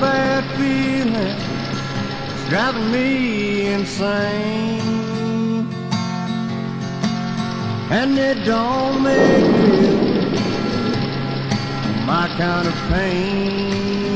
bad feeling, it's driving me insane. And it don't make me feel my kind of pain.